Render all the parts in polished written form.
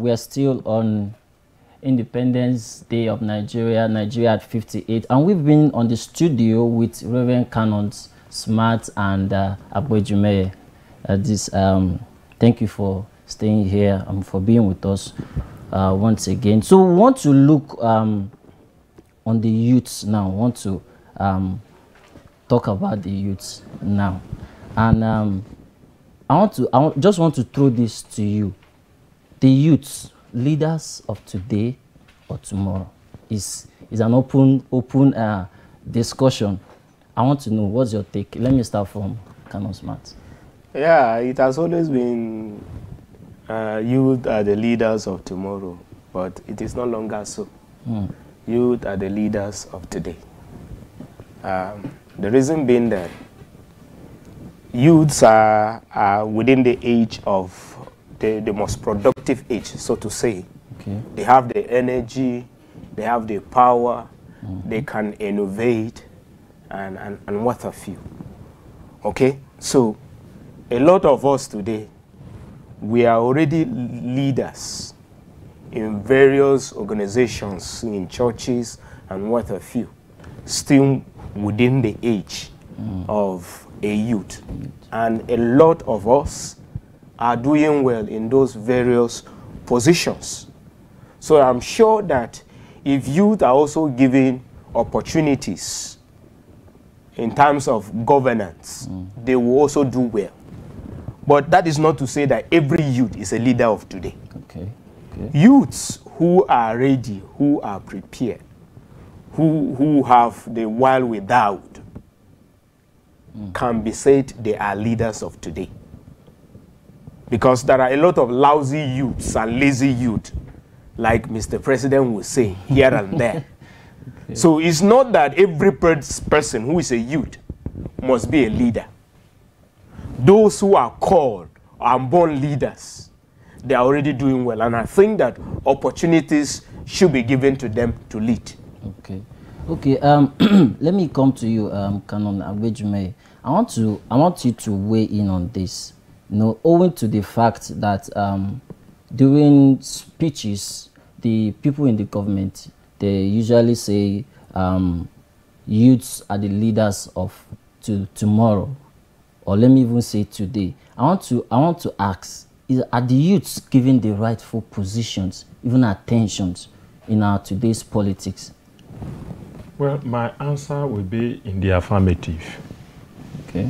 we are still on Independence Day of Nigeria, Nigeria at 58, and we've been on the studio with Reverend Canons Smart and Agbejume. Thank you for staying here and for being with us once again. So we want to look on the youths now. We want to talk about the youths now, and I just want to throw this to you. The youths, leaders of today or tomorrow, is an open discussion. I want to know, what's your take? Let me start from Canon Smart. Yeah, it has always been youth are the leaders of tomorrow, but it is no longer so. Youth are the leaders of today. The reason being that youths are within the age of the most productive age, so to say. Okay. They have the energy, they have the power, they can innovate, and what have you. Okay? So, a lot of us today, we are already leaders in various organizations, in churches, and what have you, still within the age of a youth. And a lot of us are doing well in those various positions. So I'm sure that if youth are also given opportunities in terms of governance, they will also do well. But that is not to say that every youth is a leader of today. Okay. Youths who are ready, who are prepared, who have the while without, can be said they are leaders of today. Because there are a lot of lousy youths and lazy youth, like Mr. President will say, here and there. Okay. So it's not that every person who is a youth must be a leader. Those who are called and born leaders, they are already doing well. And I think that opportunities should be given to them to lead. Okay, let me come to you, Canon Agbejume. I want you to weigh in on this. You know, owing to the fact that during speeches, the people in the government, they usually say youths are the leaders of tomorrow, or let me even say today. I want to ask: are the youths given the rightful positions, even attentions, in our today's politics? Well, my answer will be in the affirmative. Okay.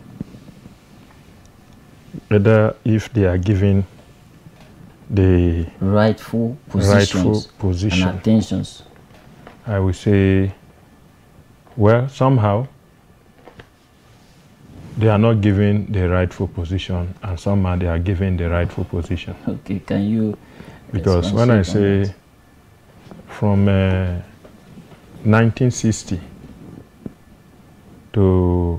Whether if they are given the rightful positions and attentions, I will say, well, somehow they are not given the rightful position, and somehow they are given the rightful position. Okay, can you? Because when I say from 1960 to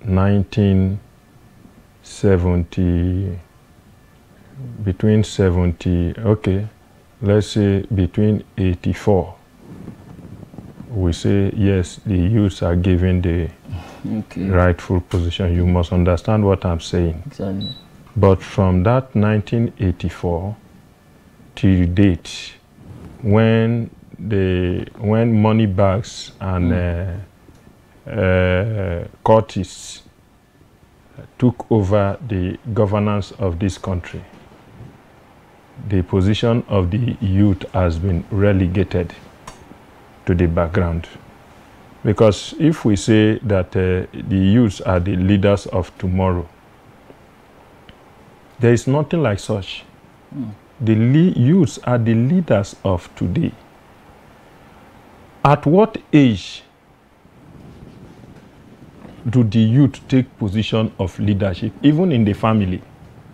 1970, between 70, okay, let's say between 84, we say, yes, the youths are given the rightful position. You must understand what I'm saying. Exactly. But from that 1984 till date, when money bags and Curtis took over the governance of this country, the position of the youth has been relegated to the background. Because if we say that the youths are the leaders of tomorrow, there is nothing like such. The youths are the leaders of today. At what age do the youth take position of leadership, even in the family?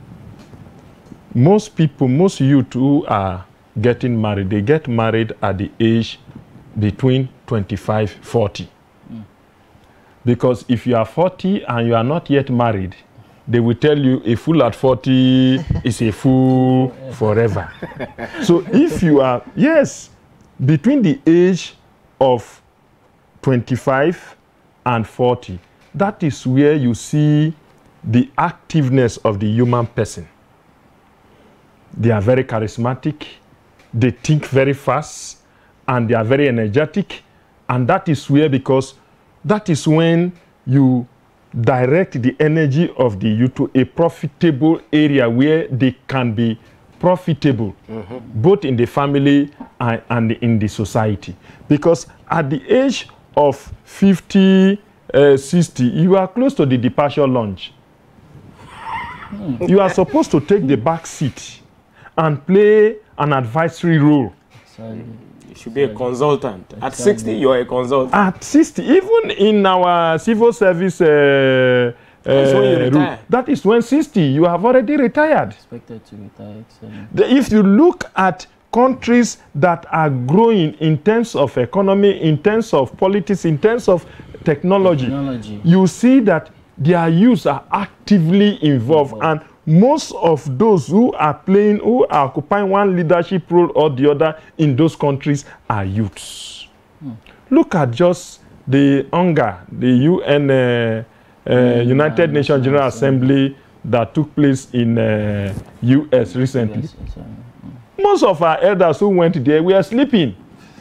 Most people, most youth who are getting married, they get married at the age between 25, 40. Because if you are 40 and you are not yet married, they will tell you a fool at 40 is a fool forever. So if you are, yes, between the age of 25 and 40, that is where you see the activeness of the human person. they are very charismatic, they think very fast, and they are very energetic. And that is where, because that is when you direct the energy of the youth to a profitable area where they can be profitable, both in the family and in the society. Because at the age of 50, 60, you are close to the departure lounge. You are supposed to take the back seat and play an advisory role. Sorry. You should be a consultant. At 60, you are a consultant. At 60, even in our civil service That's when you retire. that is when 60, you have already retired. Expected to retire. If you look at countries that are growing in terms of economy, in terms of politics, in terms of technology, you see that their youths are actively involved. And most of those who are playing, who are occupying one leadership role or the other in those countries are youths. Look at just the UNGA, the UN United Nations General Assembly that took place in US recently. Most of our elders who went there were sleeping.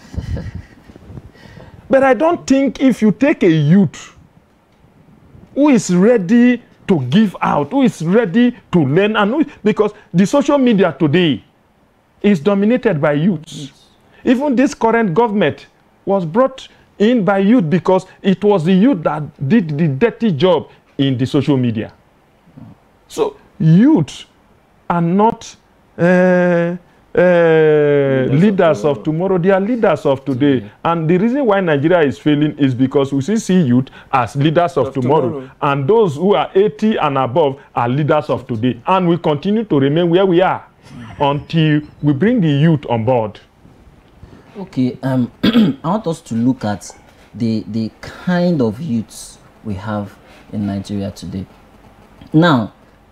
But I don't think if you take a youth who is ready to give out, who is ready to learn, and because the social media today is dominated by youths. Even this current government was brought in by youth because it was the youth that did the dirty job in the social media. So youth are not leaders of tomorrow, they are leaders of today. And the reason why Nigeria is failing is because we see youth as leaders of tomorrow. And those who are 80 and above are leaders of today. And we continue to remain where we are until we bring the youth on board. Okay, I want us to look at the kind of youths we have in Nigeria today. Now,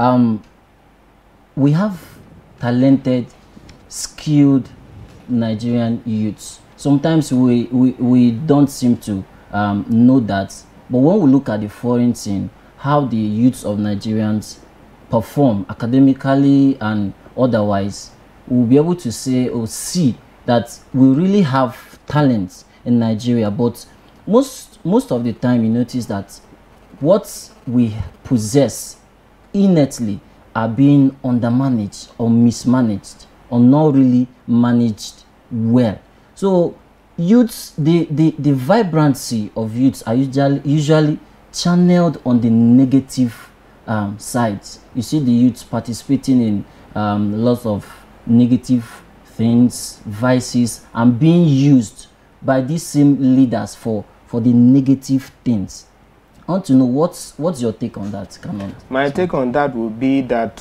we have talented, skilled Nigerian youths. Sometimes we don't seem to know that, but when we look at the foreign scene, how the youths of Nigerians perform academically and otherwise, we'll be able to say or see that we really have talents in Nigeria. But most of the time you notice that what we possess innately are being undermanaged or mismanaged or not really managed well. So youths, the vibrancy of youths are usually channeled on the negative sides. You see the youths participating in lots of negative things, vices, and being used by these same leaders for the negative things. I want to know what's your take on that, Canon? My take on that would be that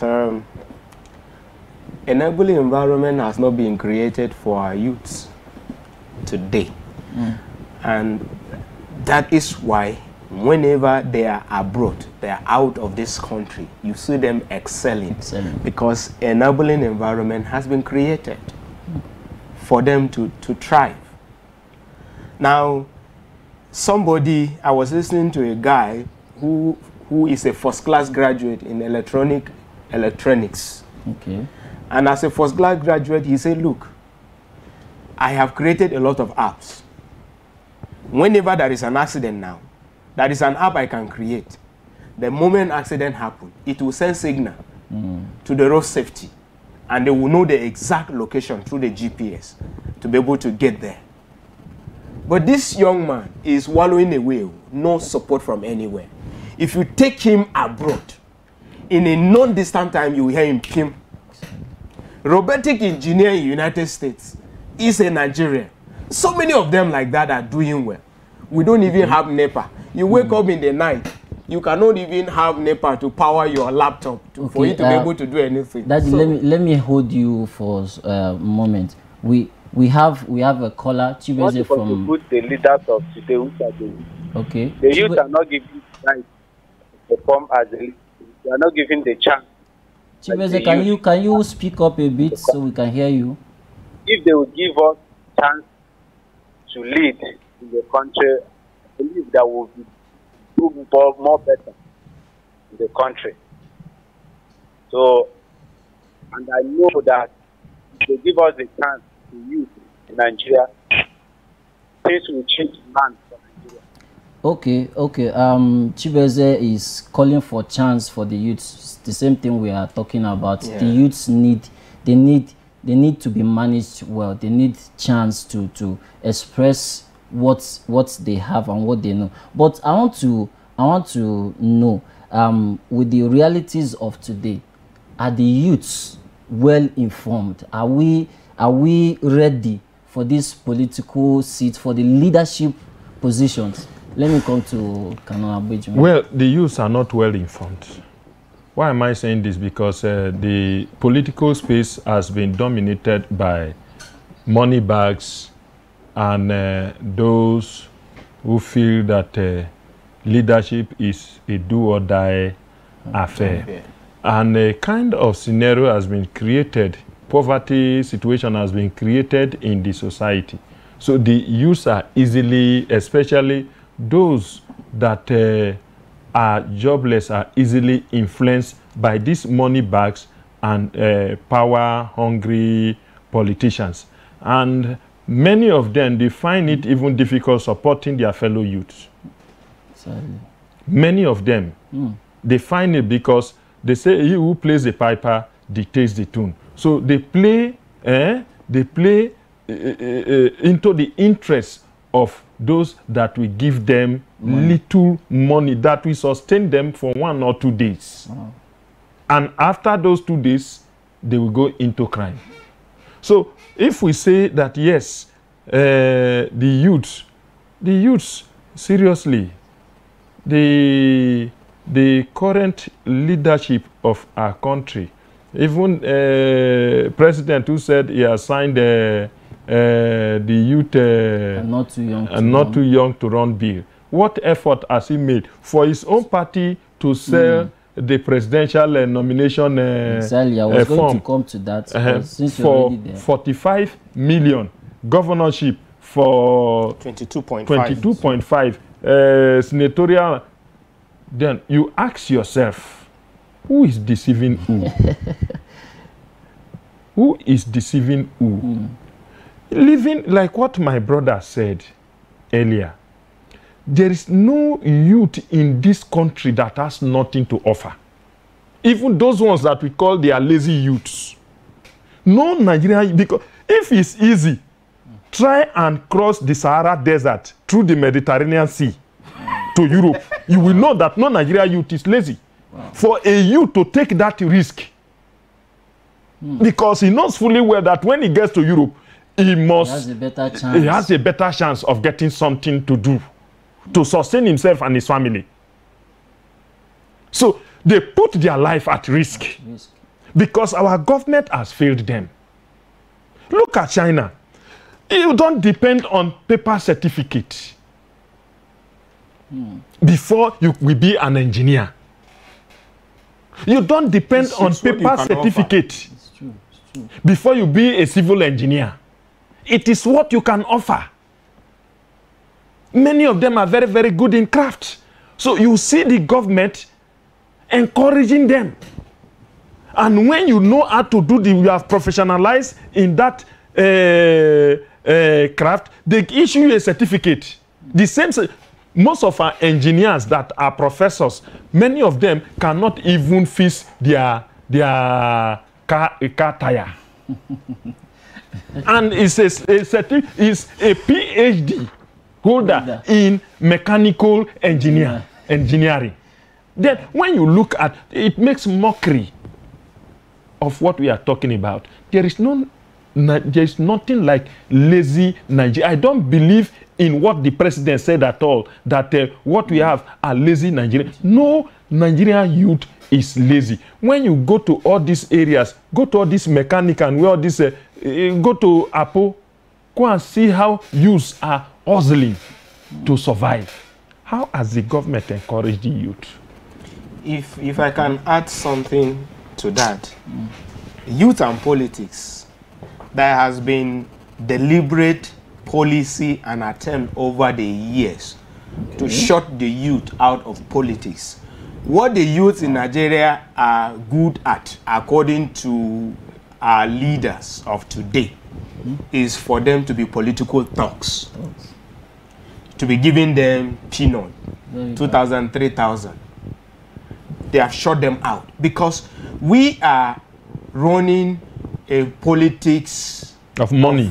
enabling environment has not been created for our youths today. And that is why whenever they are abroad, they are out of this country, you see them excelling. Because enabling environment has been created for them to thrive. Now, I was listening to a guy who is a first-class graduate in electronics. Okay. And as a first-class graduate, he said, look, I have created a lot of apps. Whenever there is an accident now, that is an app I can create. The moment accident happens, it will send signal to the road safety, and they will know the exact location through the GPS to be able to get there. But this young man is wallowing away, no support from anywhere. If you take him abroad, in a non-distant time, you will hear him pim. Robotic engineer in the United States is a Nigerian. So many of them like that are doing well. We don't even have NEPA. You wake up in the night, you cannot even have NEPA to power your laptop for you to be able to do anything. Daddy, so, let me hold you for a moment. We have a caller, Chibeze from. Put the leaders of today, which are the youth. Okay. The youth are not giving the right to perform as a leader. They are not giving the chance. Chibeze, can you speak up a bit so we can hear you? If they would give us chance to lead in the country, I believe that will be more better in the country. So And I know that if they give us a chance to youth in Nigeria, things will change land for Nigeria. Okay. Chibeze is calling for chance for the youths. The same thing we are talking about. Yeah. The youths need to be managed well. They need chance to express what they have and what they know. But I want to know, with the realities of today, are the youths well informed? Are we ready for this political seat, for the leadership positions? Let me come to Canon Agbejume. Well, the youths are not well informed. Why am I saying this? Because the political space has been dominated by money bags and those who feel that leadership is a do-or-die affair. Yeah. And a kind of scenario has been created, poverty situation has been created in the society. So the youths are easily, especially those that are jobless, are easily influenced by these money bags and power-hungry politicians. And many of them, they find it even difficult supporting their fellow youths. Certainly. Many of them, they find it because they say he who plays the piper dictates the tune. So they play into the interest of those that will give them little money, that will sustain them for 1 or 2 days. Wow. And after those 2 days, they will go into crime. So if we say that yes, the youths, seriously, the current leadership of our country, even president who said he has signed the youth Not too young. too young to run bill. What effort has he made for his own party to sell the presidential nomination Exactly. I was going form? to come to that. Since you're For already there. 45 million governorship for 22.5 senatorial. Then you ask yourself, who is deceiving who? Who is deceiving who? Living like what my brother said earlier, there is no youth in this country that has nothing to offer. Even those ones that we call they are lazy youths. No Nigerian, because if it's easy, try and cross the Sahara Desert through the Mediterranean Sea to Europe. You will know that no Nigerian youth is lazy. Wow. For a youth to take that risk, because he knows fully well that when he gets to Europe, he has a better chance. He has a better chance of getting something to do, to sustain himself and his family. So they put their life at risk because our government has failed them. Look at China. You don't depend on paper certificate before you will be an engineer. You don't depend on paper certificate before you be a civil engineer. It is what you can offer. Many of them are very, very good in craft. So you see the government encouraging them. And when you know how to do you have professionalized in that craft, they issue you a certificate. The same, most of our engineers that are professors, many of them cannot even fix their car tire. And it's a PhD holder in mechanical engineering. Then when you look at it, makes mockery of what we are talking about. There is nothing like lazy Nigeria. I don't believe in what the president said at all, that what we have are lazy Nigerians. No Nigerian youth is lazy. When you go to all these areas, go to all this mechanic and where all this, go to Apo, go and see how youths are hustling to survive. How has the government encouraged the youth? If I can add something to that, youth and politics, there has been deliberate policy and attempt over the years to shut the youth out of politics. what the youth in Nigeria are good at, according to our leaders of today, is for them to be political thugs. To be giving them peanut, 2,000, 3,000. They have shut them out because we are running a politics of money.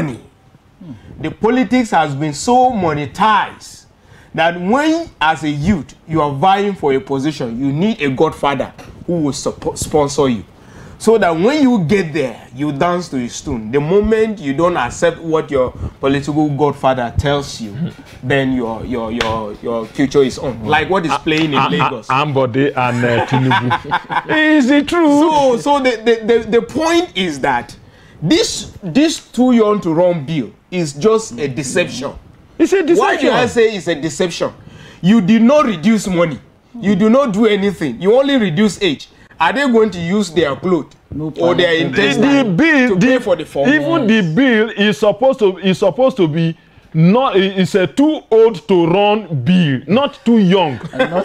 The politics has been so monetized that when, as a youth, you are vying for a position, you need a godfather who will sponsor you. So that when you get there, you dance to his tune. The moment you don't accept what your political godfather tells you, then your future is on. Like what is playing in Lagos. Ambode and Tinubu. Is it true? So the point is that this too young to run bill is just a deception. It's a deception. Why do I say it's a deception? You did not reduce money. You do not do anything. You only reduce age. Are they going to use their clothes or their intestine to pay for the form? Even the bill is supposed to be not. It's a too old to run bill, not too young.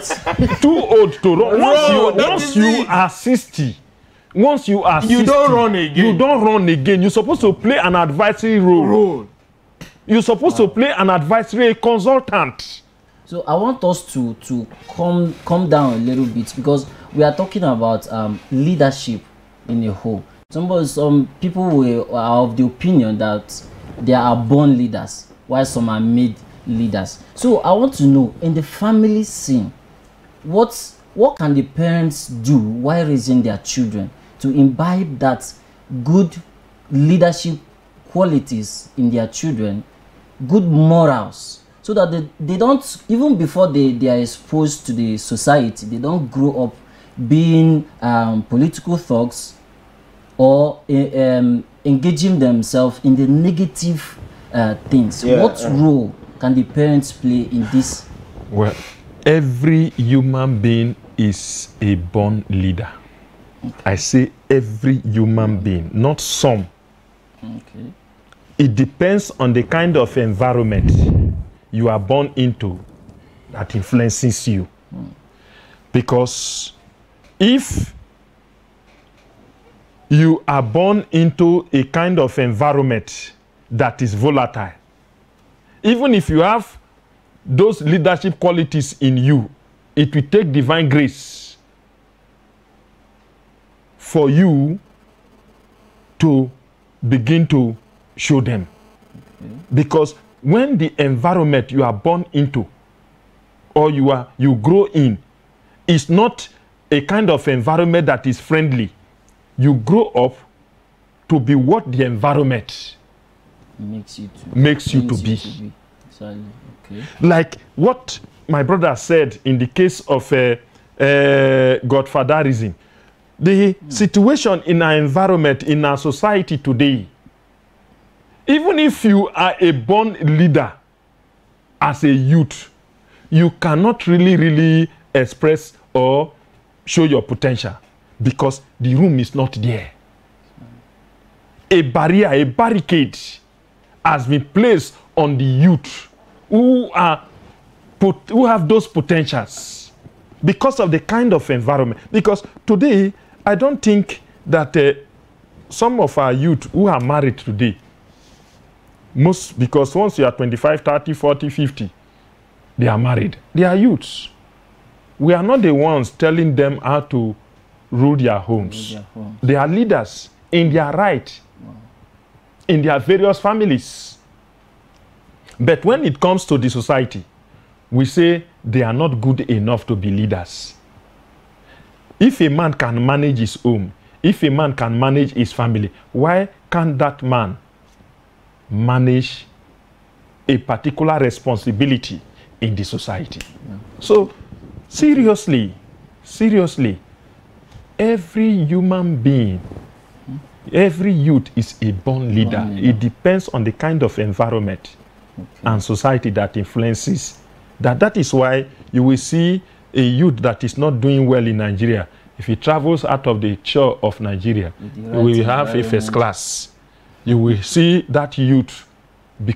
Too old to run. Once you are 60, once you are 60, you don't run again. You don't run again. You're supposed to play an advisory role. You're supposed to play an advisory consultant. So I want us to calm down a little bit, because we are talking about leadership in a whole. Some people are of the opinion that they are born leaders, while some are made leaders. So I want to know, in the family scene, what can the parents do while raising their children to imbibe that good leadership qualities in their children, good morals, so that they don't, even before they are exposed to the society, they don't grow up being political thugs or engaging themselves in the negative things. What role can the parents play in this? Well, every human being is a born leader. Okay. I say every human being, not some. Okay. It depends on the kind of environment you are born into that influences you. Because if you are born into a kind of environment that is volatile, even if you have those leadership qualities in you, it will take divine grace for you to begin to show them. Okay. Because when the environment you are born into or you grow in is not a kind of environment that is friendly, you grow up to be what the environment makes you to be. Exactly. Okay. Like what my brother said in the case of godfatherism. The situation in our environment, in our society today, even if you are a born leader as a youth, you cannot really express or show your potential because the room is not there. A barrier, a barricade has been placed on the youth who have those potentials because of the kind of environment. Because today, I don't think that some of our youth who are married today, because once you are 25, 30, 40, 50, they are married. They are youths. We are not the ones telling them how to rule their homes. They are leaders in their right, in their various families. But when it comes to the society, we say they are not good enough to be leaders. If a man can manage his home, if a man can manage his family, why can't that man manage a particular responsibility in the society? So, seriously, every human being, every youth is a born leader. It depends on the kind of environment and society that influences. That is why you will see a youth that is not doing well in Nigeria. If he travels out of the shore of Nigeria, he will have a first class. You will see that youth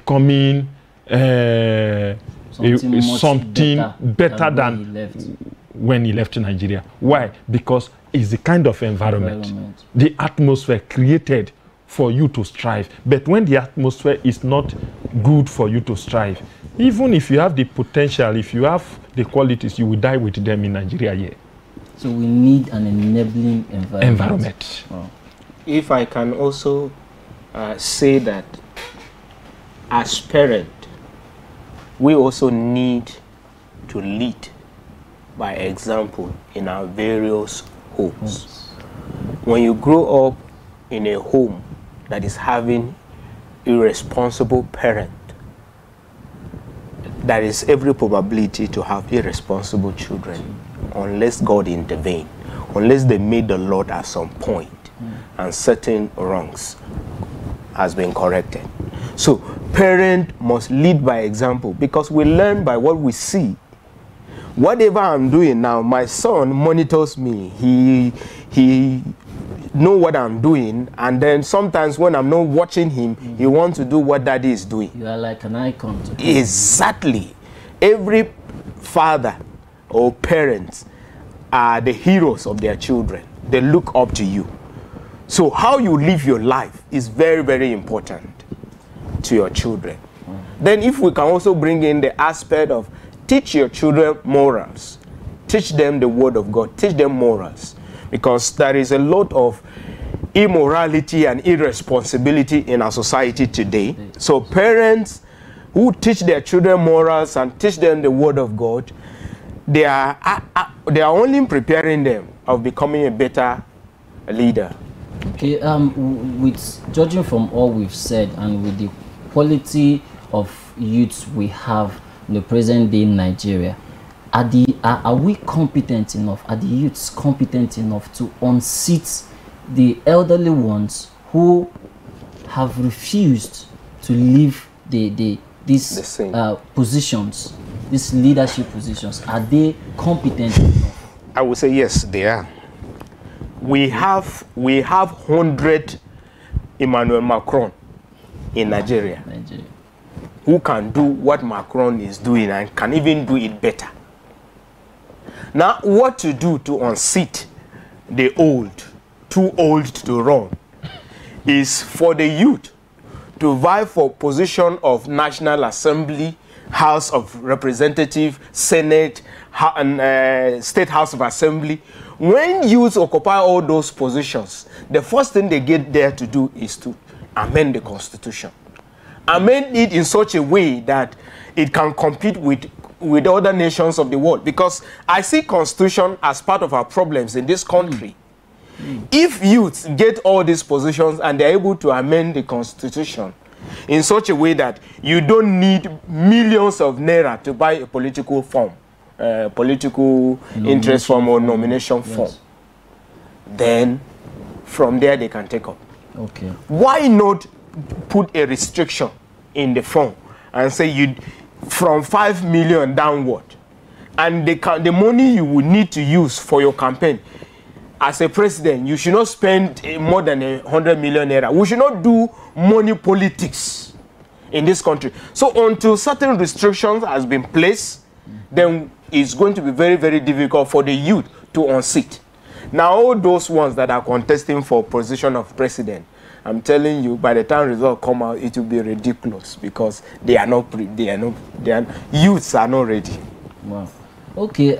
becoming something better than when he left Nigeria. Why? Because it's the kind of environment, the atmosphere created for you to strive. But when the atmosphere is not good for you to strive, even if you have the potential, if you have the qualities, you will die with them in Nigeria here. So we need an enabling environment. Wow. If I can also say that as parents, we also need to lead by example in our various homes. When you grow up in a home that is having irresponsible parent, there is every probability to have irresponsible children unless God intervened, unless they made the Lord at some point and certain wrongs has been corrected. So parent must lead by example, because we learn by what we see. Whatever I'm doing now, my son monitors me. He know what I'm doing, and then sometimes when I'm not watching him, he wants to do what daddy is doing. You are like an icon to him. Exactly. Every father or parents are the heroes of their children. They look up to you. So how you live your life is very, very important to your children. Then if we can also bring in the aspect of teach your children morals, teach them the word of God, teach them morals, because there is a lot of immorality and irresponsibility in our society today. So parents who teach their children morals and teach them the word of God, they are only preparing them of becoming a better leader. Okay, with judging from all we've said and with the quality of youths we have in the present day in Nigeria, are we competent enough? Are the youths competent enough to unseat the elderly ones who have refused to leave these positions, these leadership positions? Are they competent enough? I would say yes, they are. We have 100 Emmanuel Macron in Nigeria who can do what Macron is doing and can even do it better. Now, what to do to unseat the old, too old to run, is for the youth to vie for position of National Assembly, House of Representatives, Senate, and State House of Assembly. When youths occupy all those positions, the first thing they get there to do is to amend the Constitution. Amend it in such a way that it can compete with other nations of the world. Because I see Constitution as part of our problems in this country. If youths get all these positions and they're able to amend the Constitution in such a way that you don't need millions of naira to buy a political form, political interest form or nomination form, then from there they can take up. Okay. Why not put a restriction in the form and say you from 5 million downward, and the money you would need to use for your campaign as a president, you should not spend more than 100 million naira. We should not do money politics in this country. So until certain restrictions has been placed, then it's going to be very, very difficult for the youth to unseat. Now, all those ones that are contesting for position of president, I'm telling you, by the time results come out, it will be ridiculous, because they are not, youths are not ready. Wow. Okay.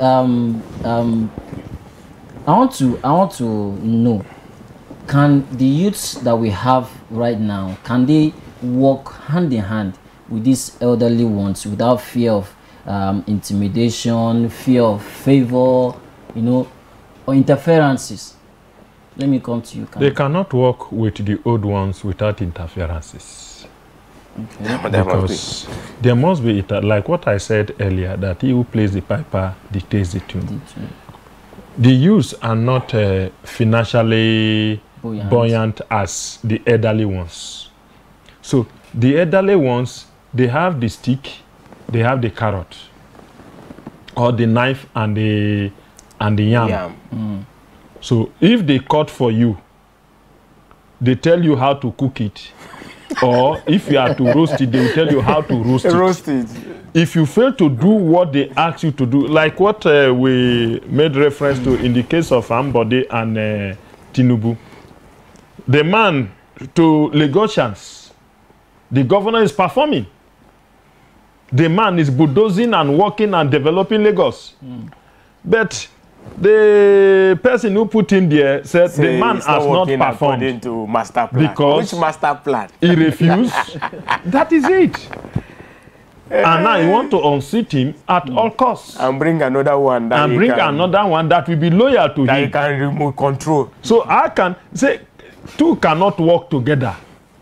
I want to know, can the youths that we have right now, can they work hand in hand with these elderly ones without fear of intimidation, fear of favor, you know, or interferences? Let me come to you. They cannot work with the old ones without interferences. Okay. Because there must be, like what I said earlier, that he who plays the piper dictates the tune. The youths are not financially buoyant as the elderly ones. So the elderly ones, they have the stick, they have the carrot, or the knife and the yam. So if they cut for you, they tell you how to cook it, Or if you are to roast it, they will tell you how to roast it. Roast it. If you fail to do what they ask you to do, like what we made reference to in the case of Ambode and Tinubu, the man to Lagosians, the governor is performing. The man is bulldozing and working and developing Lagos. But the person who put him there said the man has not performed to master plan. because which master plan? He refused. That is it. And now you want to unseat him at all costs. And bring another one that And bring another one that will be loyal to that him. he can remove control. So I can say two cannot work together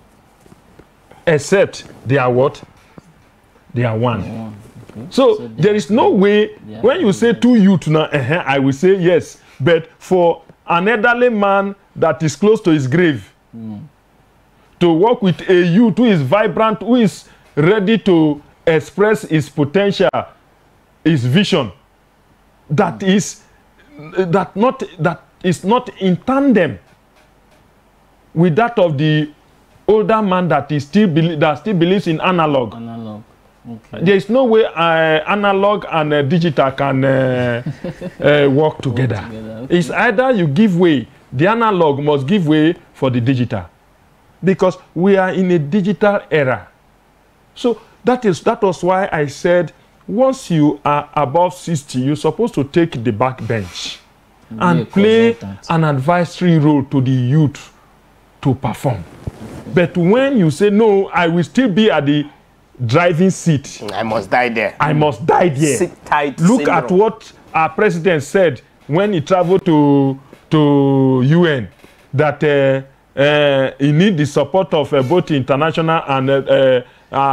except they are what? They are one. Okay. So there is no way when you say two youth now, I will say yes. But for an elderly man that is close to his grave, to work with a youth who is vibrant, who is ready to express his potential, his vision, that is not in tandem with that of the older man that still believes in analog. Okay. There is no way analog and digital can work together. Okay. It's either you give way, the analog must give way for the digital, because we are in a digital era. So that was why I said once you are above 60, you're supposed to take the back bench and play an advisory role to the youth to perform. But when you say no, I will still be at the driving seat. I must die there. I must die there. Sit tight. Look at what our president said when he traveled to UN, that he need the support of both international and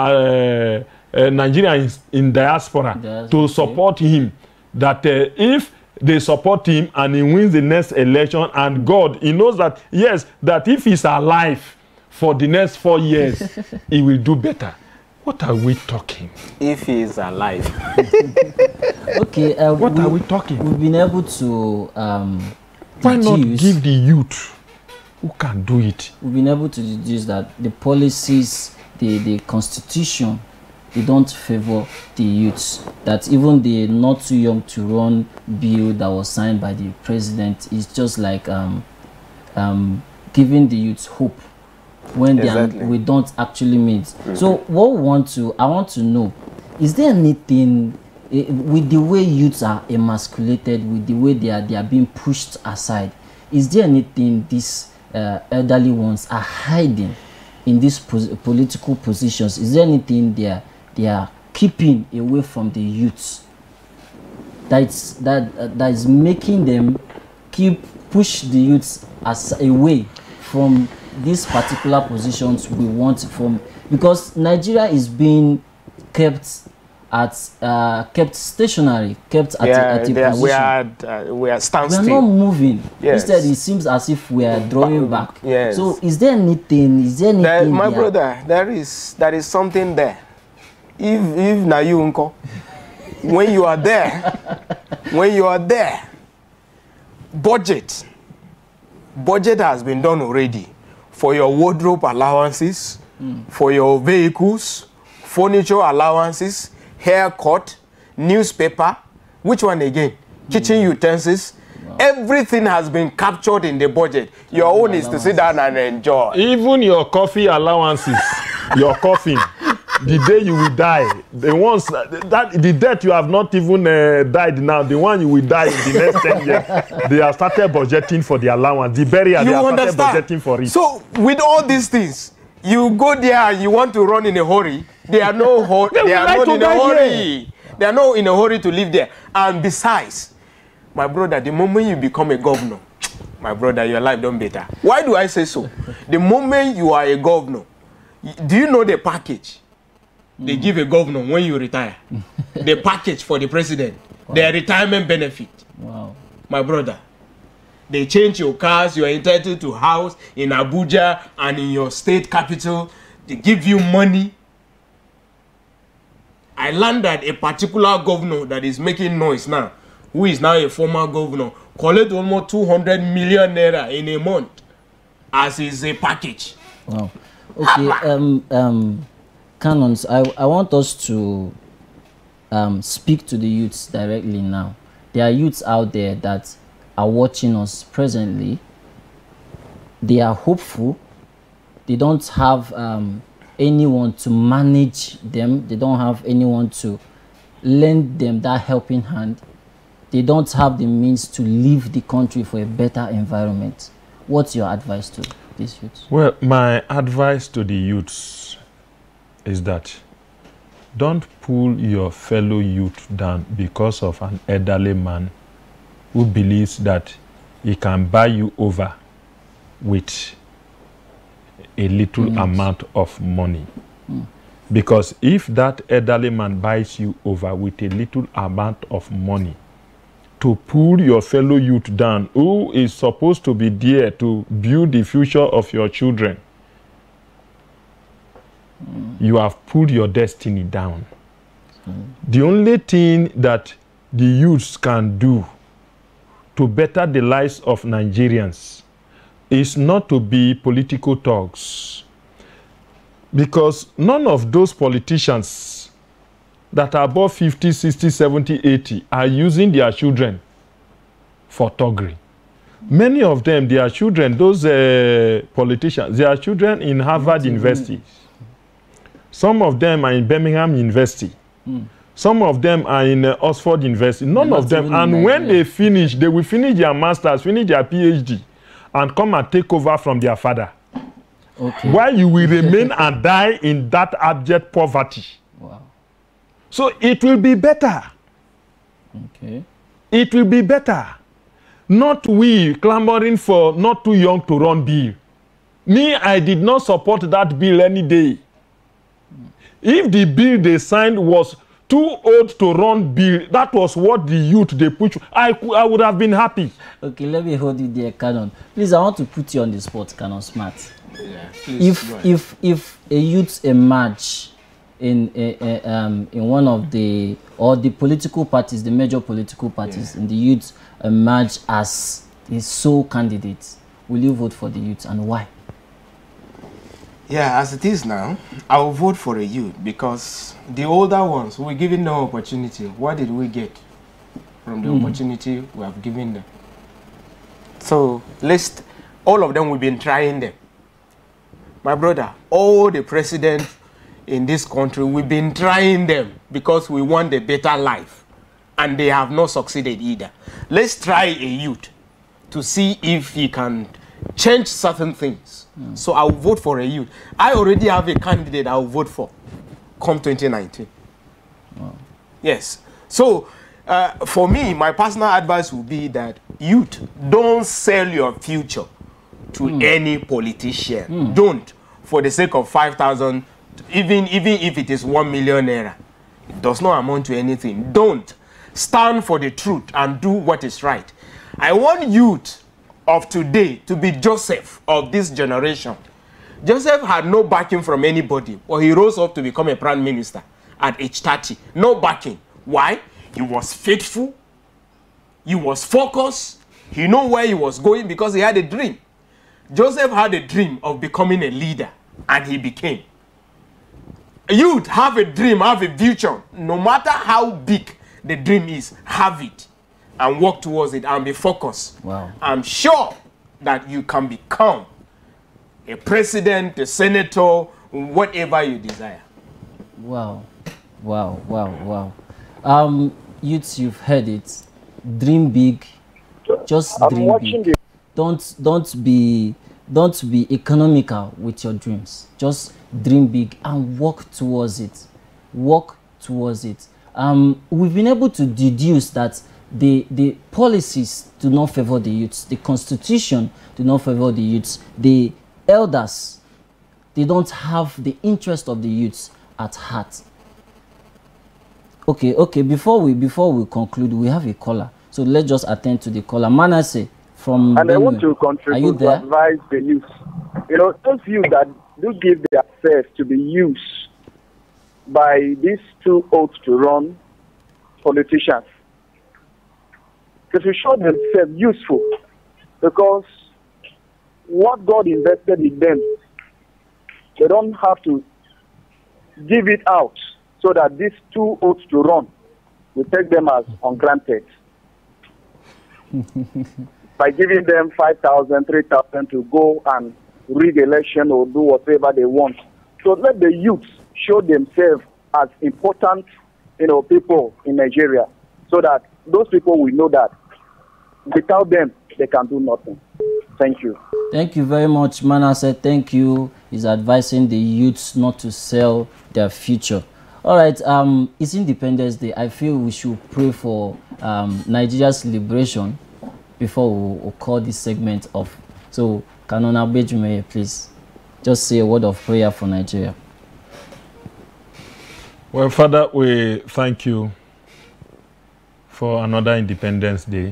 Nigeria in diaspora to support him. That if they support him and he wins the next election, and God, he knows that, yes, that if he's alive for the next 4 years, he will do better. What are we talking? If he is alive. Okay. What are we talking? We've been able to why not give the youth who can do it? We've been able to deduce that the policies, the constitution, they don't favor the youths. That even the not too young to run bill that was signed by the president is just like giving the youths hope when we don't actually meet. So what I want to know, is there anything with the way youths are emasculated, with the way they are being pushed aside, is there anything these elderly ones are hiding in these political positions? Is there anything they are keeping away from the youths that is making them push the youths away from these particular positions we want from? Because Nigeria is being kept stationary, kept at a position. We are standstill. We are not moving. Yes. Instead, it seems as if we are drawing back. Yes. So, is there anything? My brother, there is something there. If na you uncle, when you are there, budget has been done already for your wardrobe allowances, for your vehicles, furniture allowances, haircut, newspaper, which one again? Kitchen utensils. Wow. Everything has been captured in the budget. Your own is to sit down and enjoy. Even your coffee allowances, your coffee, the day you will die, the death you have not even died now, the one you will die in the next 10 years, they have started budgeting for the allowance. The burial, they have started budgeting for it. So, with all these things, you go there and you want to run in a hurry. They are not in a hurry. They are not in a hurry to live there. And besides, my brother, the moment you become a governor, my brother, your life don't better. Why do I say so? The moment you are a governor, do you know the package they give a governor when you retire? The package for the president, their retirement benefit. Wow. My brother, they change your cars, you are entitled to house in Abuja and in your state capital. They give you money. I learned that a particular governor that is making noise now, who is now a former governor, collect almost 200 million naira in a month as is a package. Wow. Okay, Canons, I want us to speak to the youths directly now. There are youths out there that are watching us presently. They are hopeful. They don't have anyone to manage them. They don't have anyone to lend them that helping hand. They don't have the means to leave the country for a better environment. What's your advice to these youths? Well, my advice to the youths is that don't pull your fellow youth down because of an elderly man who believes that he can buy you over with a little amount of money. Because if that elderly man buys you over with a little amount of money, to pull your fellow youth down, who is supposed to be there to build the future of your children, you have pulled your destiny down. The only thing that the youths can do to better the lives of Nigerians is not to be political thugs. Because none of those politicians that are above 50, 60, 70, 80 are using their children for thuggery. Many of them, their children, those politicians, their children in Harvard University. Some of them are in Birmingham University. Some of them are in Oxford University. None of them. And when they finish, they will finish their masters, finish their PhD, and come and take over from their father. Okay. While you will remain and die in that abject poverty. Wow. So it will be better. Okay. It will be better. Not we clamoring for not too young to run bill. Me, I did not support that bill any day. If the bill they signed was too old to run bill, that was what the youth they pushed, I would have been happy. Okay, let me hold you there, Canon. Please, I want to put you on the spot, Canon Smart. Yeah, please, If a youth emerge in one of the political parties, the major political parties, and the youth emerge as a sole candidate, will you vote for the youth, and why? Yeah, as it is now, I will vote for a youth because the older ones were given no opportunity. What did we get from the opportunity we have given them? So, all of them, we've been trying them. My brother, all the presidents in this country, we've been trying them because we want a better life. And they have not succeeded either. Let's try a youth to see if he can change certain things. So I will vote for a youth. I already have a candidate I will vote for come 2019. Wow. Yes. So for me, my personal advice would be that youth, don't sell your future to any politician. Don't, for the sake of 5,000, even if it is 1 million naira. It does not amount to anything. Don't. Stand for the truth and do what is right. I want youth of today to be Joseph of this generation. Joseph had no backing from anybody, but he rose up to become a prime minister at age 30. No backing. Why? He was faithful. He was focused. He knew where he was going because he had a dream. Joseph had a dream of becoming a leader, and he became. Youth, have a dream, have a vision. No matter how big the dream is, have it and work towards it and be focused. Wow. I'm sure that you can become a president, a senator, whatever you desire. Wow. Wow, wow, wow. Youths, you've heard it. Dream big. Just dream big. Don't be economical with your dreams. Just dream big and work towards it. Work towards it. We've been able to deduce that the policies do not favor the youths. The constitution do not favor the youths. The elders, they don't have the interest of the youths at heart. Okay. Before we conclude, we have a caller. So let's just attend to the caller. Manasseh from And Benue. I want to Are you contribute to there? advise the youth. You know, those youth that do give their access to be used by these too old to run politicians. They should show themselves useful, because what God invested in them they don't have to give it out so that these 2 oaths to run, we take them as ungranted. By giving them 5,000, 3,000 to go and rig election or do whatever they want. So let the youths show themselves as important, people in Nigeria, so that those people will know that without them, they can do nothing. Thank you. Thank you very much, Manasseh. Thank you. He's advising the youths not to sell their future. All right, it's Independence Day. I feel we should pray for Nigeria's liberation before we'll call this segment off. So, Canon Agbejumoye, please, just say a word of prayer for Nigeria. Well, Father, we thank you for another Independence Day.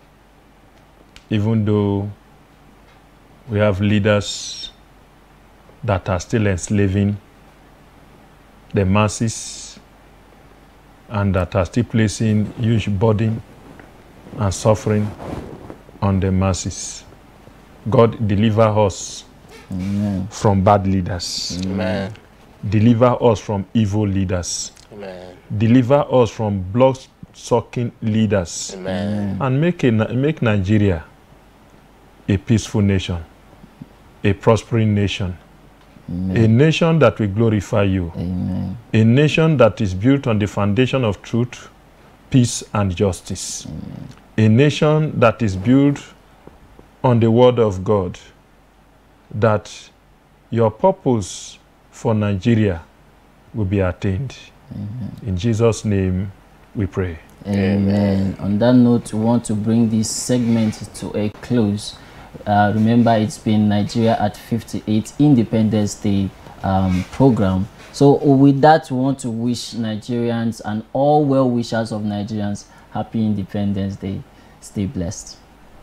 Even though we have leaders that are still enslaving the masses and that are still placing huge burden and suffering on the masses. God, deliver us Amen. from bad leaders. Amen. Deliver us from evil leaders. Amen. Deliver us from blood-sucking leaders. Amen. And make Nigeria a peaceful nation, a prospering nation, Amen. a nation that will glorify you, Amen. a nation that is built on the foundation of truth, peace, and justice, a nation that is built on the word of God, that your purpose for Nigeria will be attained. In Jesus' name we pray. Amen. On that note, we want to bring this segment to a close. Remember, it's been Nigeria at 58 Independence Day program. So with that, we want to wish Nigerians and all well-wishers of Nigerians happy Independence Day. Stay blessed.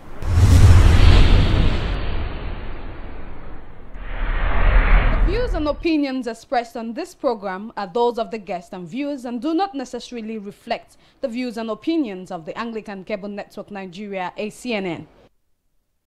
Views and opinions expressed on this program are those of the guests and viewers and do not necessarily reflect the views and opinions of the Anglican Cable Network Nigeria, ACNN.